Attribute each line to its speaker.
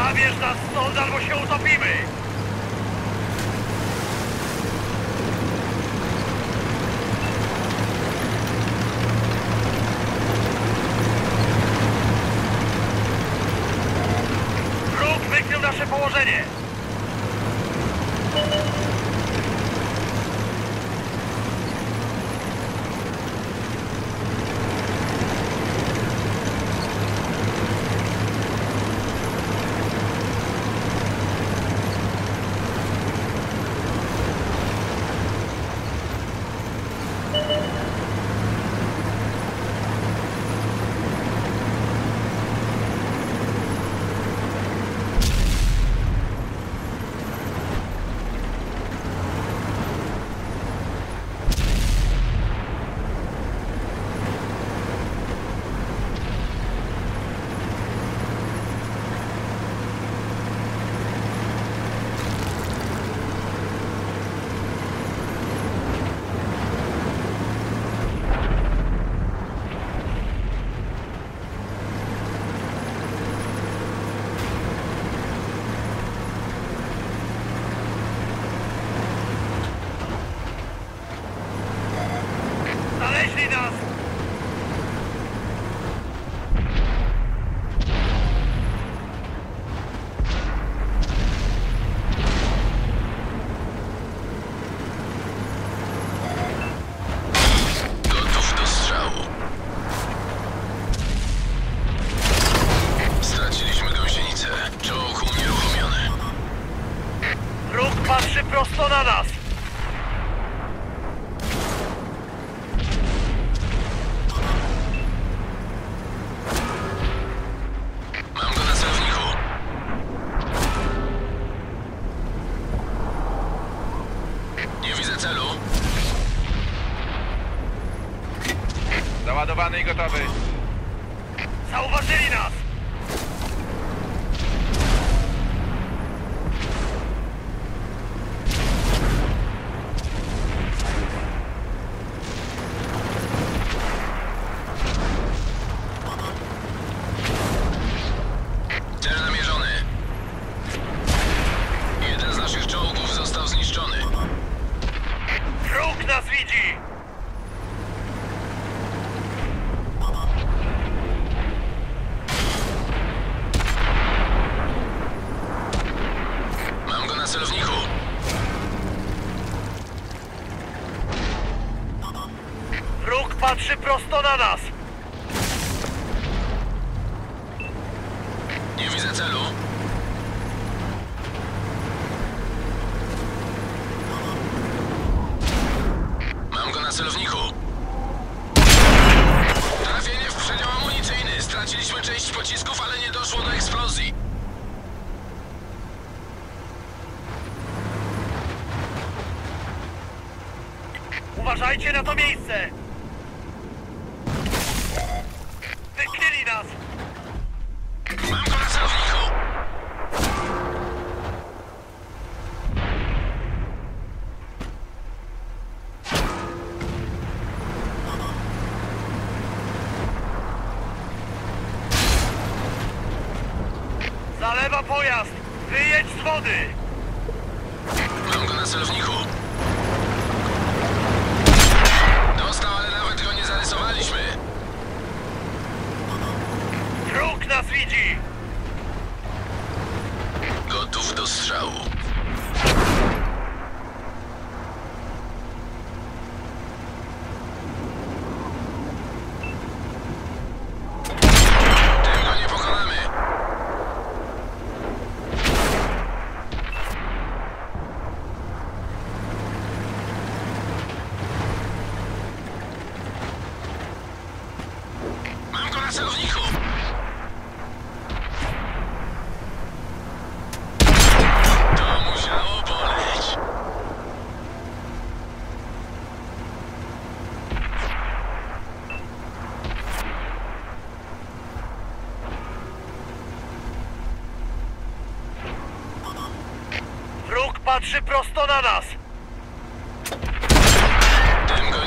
Speaker 1: Zabierz nas stąd, albo się utopimy! Wróg wykrył nasze położenie! Znaleźli nas!
Speaker 2: Gotów do strzału. Straciliśmy gąsienicę. Czołg unieruchomiony.
Speaker 1: Wróg patrzy prosto na nas!
Speaker 2: Mam go na celowniku. Nie widzę celu.
Speaker 1: Załadowany i gotowy. Zauważyli nas!
Speaker 2: Cel namierzony. Jeden z naszych czołgów został zniszczony.
Speaker 1: Wróg nas widzi!
Speaker 2: Mam go na celowniku.
Speaker 1: Wróg patrzy prosto na nas!
Speaker 2: Nie widzę celu. Mam go na celowniku. Trafienie w przedział amunicyjny. Straciliśmy część pocisków, ale nie doszło do eksplozji.
Speaker 1: Uważajcie na to miejsce! Wykryli nas!
Speaker 2: Mam go na celowniku.
Speaker 1: Zalewa pojazd! Wyjedź z wody!
Speaker 2: Mam go na celowniku. Dostał, ale nawet go nie zarysowaliśmy.
Speaker 1: Wróg nas widzi!
Speaker 2: Gotów do strzału. Tym go nie pokonamy. Mam go na celowniku. To musiało boleć.
Speaker 1: Wróg patrzy prosto na nas!
Speaker 2: Tym go